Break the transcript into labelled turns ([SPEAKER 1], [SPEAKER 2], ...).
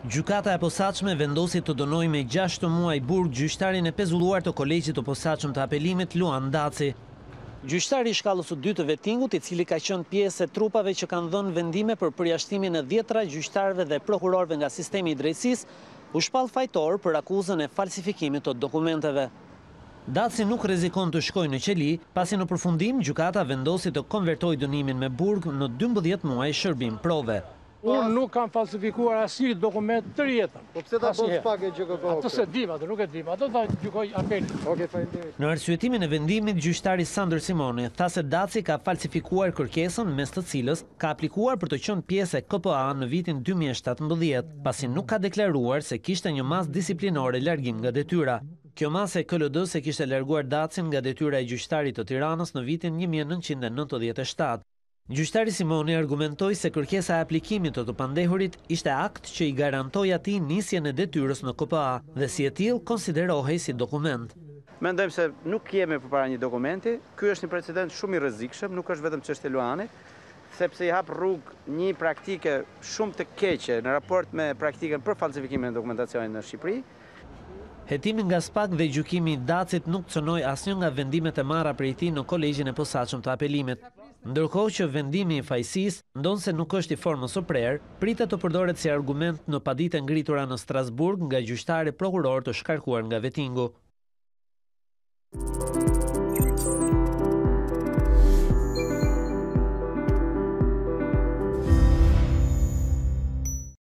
[SPEAKER 1] Gjykata e posaçme vendosi të dënojë me 6 muaj burg gjyqtarin e pezulluar të Kolegjit të Posaçëm të Apelimit Luan Daci. Gjyqtari i shkallës së 2 të vettingut, i cili ka qenë pjesë e trupave që kanë dhënë vendime për përjashtimin e 10 gjyqtarëve dhe prokurorëve nga sistemi i drejtësisë, u shpall fajtor për akuzën e falsifikimit të dokumenteve. Daci nuk rrezikon të shkojë në qeli, pasi në përfundim gjykata vendosi të konvertojë dënimin me burg në 12 muaj shërbim prove.
[SPEAKER 2] Unë nuk kam falsifikuar asnjë dokument të jetën.
[SPEAKER 3] Po pse ta bën pak e GKK?
[SPEAKER 2] Ato se dim, ato nuk e dim. Ato ta gjykoj apeli.
[SPEAKER 3] Okej, faleminderit.
[SPEAKER 1] Në arsyetimin e vendimit, gjyqtari Sandër Simoni tha se Daci ka falsifikuar kërkesën mes të cilës ka aplikuar për të qenë pjesë e KPA në vitin 2017, pasi nuk ka deklaruar se kishte një masë disiplinore largim nga detyra. Kjo masë e KLD-s e kishte larguar Dacin nga detyra e gjyqtarit të Tiranës në vitin 1997. Gjyqtari Simoni argumentoi se kërkesa e aplikimit të pandehurit ishte akt që i garantoi atij nisjen e detyrës në KPA dhe si e tillë konsiderohej si dokument.
[SPEAKER 4] Mendojmë se nuk jemi përpara një dokumenti, ky është një precedent shumë i rrezikshëm, nuk është vetëm çështja e Luanit, sepse i hap rrugë një praktike shumë të keqe në raport me praktikën për falsifikimin e dokumentacionit në Shqipëri.
[SPEAKER 1] Hetimi nga SPAK dhe gjykimi i Dacit nuk cënoi asnjë nga vendimet e marra prej tij në Kolegjin e Posaçëm të Apelimit. Ndërkohë që vendimi i fajësisë, ndonse nuk është i formës së prerë, pritet të përdoret si argument në paditë ngritura në Strasburg nga gjyqtarë prokuror të shkarkuar nga vettingu.